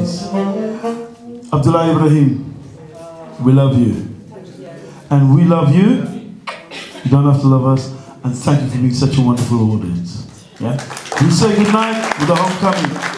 please. Abdullah Ibrahim, we love you. And we love you. You don't have to love us. And thank you for being such a wonderful audience. Yeah? We say goodnight with the homecoming.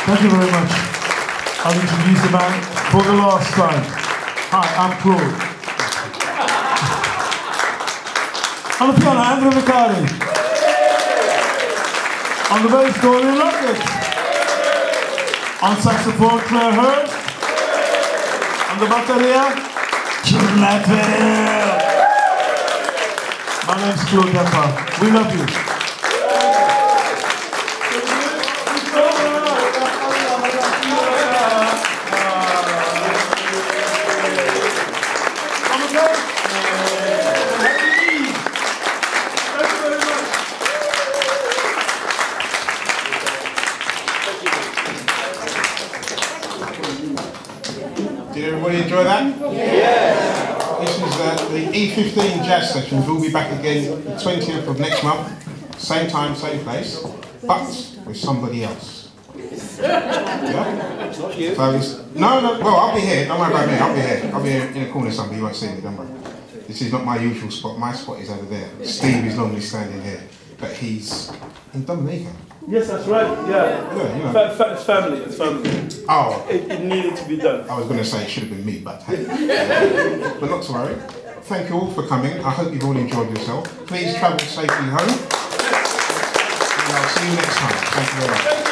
Thank you very much. I'll introduce the man for the last time. Hi, I'm Claude. On the piano, Andrea Vicari. On the bass, Dorian Lockett. On saxophone, Clare Hirst. On the bateria, Stratford. My name's Claude Deppa. We love you. Did everybody enjoy that? Yes! This is the E15 Jazz Sessions. We'll be back again the 20th of next month. Same time, same place, but with somebody else. Yeah? So it's, no, well, I'll be here. Don't worry about me. I'll be here. I'll be here in the corner somewhere. You won't see me, don't worry. This is not my usual spot. My spot is over there. Steve is normally standing here, but he's in Dominica. Yes, that's right. Yeah. You know. It's family. It's family. Oh. It needed to be done. I was going to say it should have been me, but hey. But not to worry. Thank you all for coming. I hope you've all enjoyed yourself. Please travel safely home. And I'll see you next time. Thank you very much.